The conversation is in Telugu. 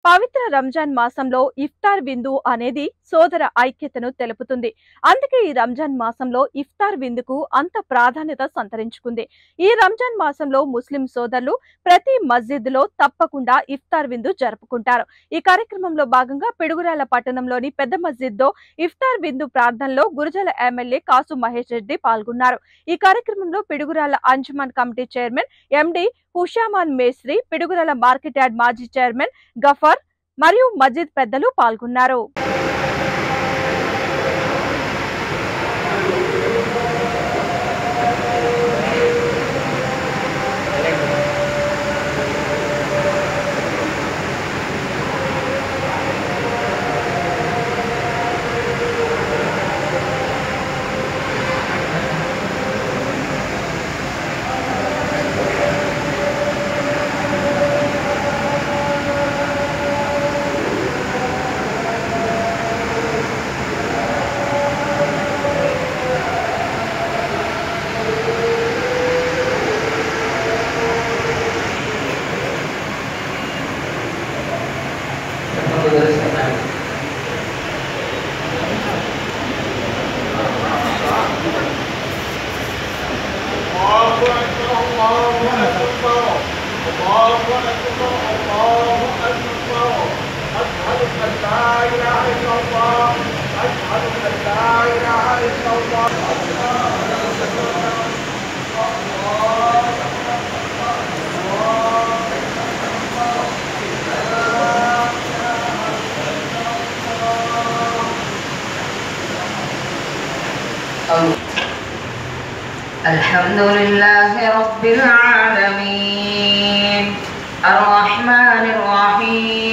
పవిత్ర రంజాన్ మాసంలో ఇఫ్తార్ విందు అనేది సోదర ఐక్యతను తెలుపుతుంది. అందుకే ఈ రంజాన్ మాసంలో ఇఫ్తార్ విందుకు అంత ప్రాధాన్యత సంతరించుకుంది. ఈ రంజాన్ మాసంలో ముస్లిం సోదరులు ప్రతి మస్జిద్లో తప్పకుండా ఇఫ్తార్ విందు జరుపుకుంటారు. ఈ కార్యక్రమంలో భాగంగా పిడుగురాల పట్టణంలోని పెద్ద మస్జిద్లో ఇఫ్తార్ విందు ప్రార్థనలో గురజాల ఎమ్మెల్యే కాసు మహేష్ రెడ్డి పాల్గొన్నారు. ఈ కార్యక్రమంలో Piduguralla Anjuman committee chairman MD Hushaman మేస్త్రి, పిడుగురాల మార్కెట్ యార్డ్ మాజీ చైర్మన్ గఫర్ మరియు మస్జిద్ పెద్దలు పాల్గొన్నారు. الحمد لله رب العالمين الرحمن الرحيم